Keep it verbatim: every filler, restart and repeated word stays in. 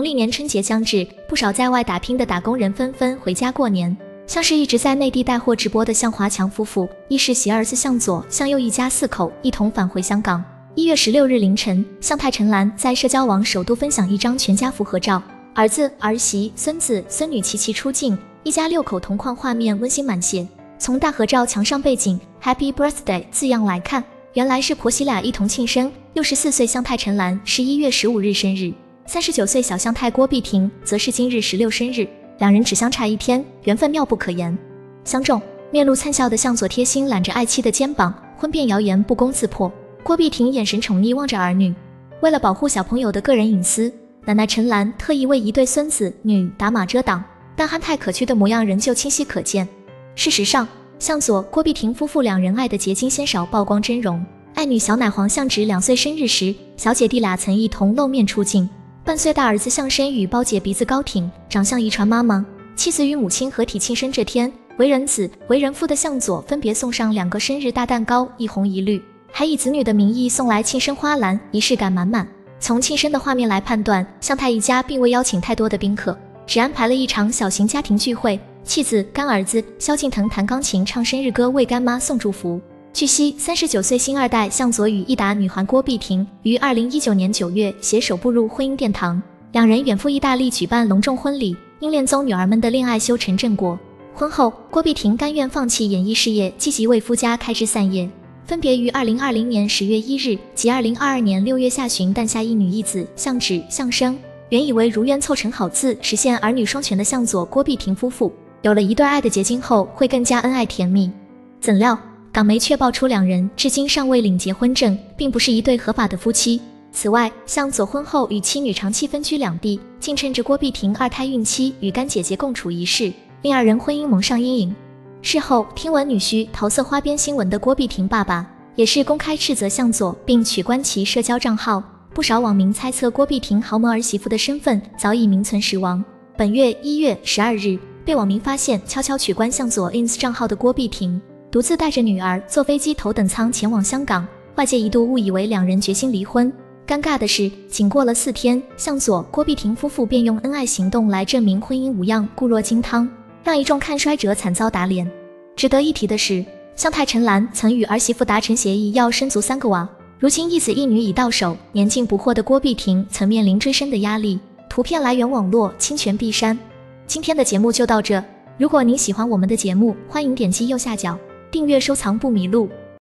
农历年春节将至，不少在外打拼的打工人纷纷回家过年。像是一直在内地带货直播的向华强夫妇，亦是携儿子向左、向右一家四口一同返回香港。一月十六日凌晨，向太陈岚在社交网首度分享一张全家福合照，儿子、儿媳、孙子、孙女齐齐出镜，一家六口同框画面温馨满写。从大合照墙上背景 Happy Birthday 字样来看，原来是婆媳俩一同庆生。六十四岁向太陈岚是一月十五日生日，三十九岁小向太郭碧婷则是今日十六生日。两人只相差一天，缘分妙不可言。相中，面露灿笑的向左贴心揽着爱妻的肩膀，婚变谣言不攻自破。郭碧婷眼神宠溺望着儿女。为了保护小朋友的个人隐私，奶奶陈岚特意为一对孙子女打码遮挡，但憨态可掬的模样仍旧清晰可见。事实上，向左郭碧婷夫妇两人爱的结晶鲜少曝光真容。爱女小奶黄向植两岁生日时，小姐弟俩曾一同露面出镜。半岁大儿子向深与包姐鼻子高挺，长相遗传妈妈。妻子与母亲合体庆生这天，为人子、为人父的向左分别送上两个生日大蛋糕，一红一绿，还以子女的名义送来庆生花篮，仪式感满满。从庆生的画面来判断，向太一家并未邀请太多的宾客，只安排了一场小型家庭聚会。妻子、干儿子萧敬腾弹钢琴唱生日歌，为干妈送祝福。据悉，三十九岁星二代向左与益达女环郭碧婷于二零一九年九月携手步入婚姻殿堂，两人远赴意大利举办隆重婚礼，因恋综女儿们的恋爱修成正果。婚后，郭碧婷甘愿放弃演艺事业，积极为夫家开枝散叶，分别于二零二零年十月一日及二零二二年六月下旬诞下一女一子向芷、向生。原以为如愿凑成好字，实现儿女双全的向左郭碧婷夫妇，有了一对爱的结晶后，会更加恩爱甜蜜。怎料港媒却爆出两人至今尚未领结婚证，并不是一对合法的夫妻。此外，向左婚后与妻女长期分居两地，竟趁着郭碧婷二胎孕期与干姐姐共处一室，令二人婚姻蒙上阴影。事后听闻女婿桃色花边新闻的郭碧婷爸爸，也是公开斥责向左，并取关其社交账号。不少网民猜测郭碧婷豪门儿媳妇的身份早已名存实亡。本月一月十二日，被网民发现悄悄取关向左 ins 账号的郭碧婷，独自带着女儿坐飞机头等舱前往香港，外界一度误以为两人决心离婚。尴尬的是，仅过了四天，向左郭碧婷夫妇便用恩爱行动来证明婚姻无恙，固若金汤，让一众看衰者惨遭打脸。值得一提的是，向太陈岚曾与儿媳妇达成协议，要生足三个娃，如今一子一女已到手，年近不惑的郭碧婷曾面临追生的压力。图片来源网络，侵权必删。今天的节目就到这，如果您喜欢我们的节目，欢迎点击右下角订阅收藏不迷路。